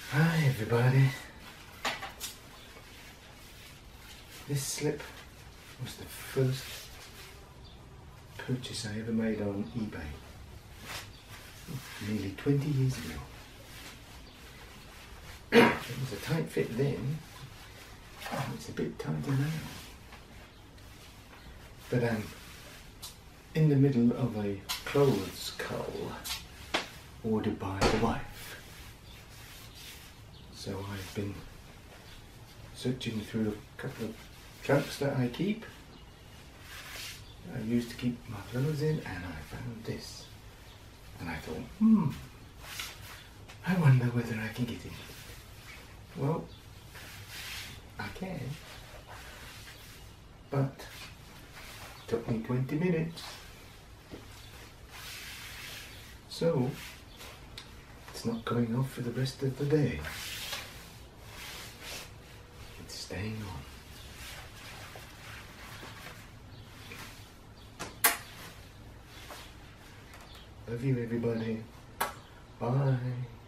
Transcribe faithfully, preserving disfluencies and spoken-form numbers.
Hi everybody. This slip was the first purchase I ever made on eBay. Nearly twenty years ago. It was a tight fit then. It's a bit tighter now. But I'm in the middle of a clothes cull ordered by the wife. So I've been searching through a couple of trunks that I keep. I used to keep my clothes in, and I found this. And I thought, hmm, I wonder whether I can get it. Well, I can. But it took me twenty minutes. So, it's not coming off for the rest of the day. It's staying on. Love you everybody. Bye.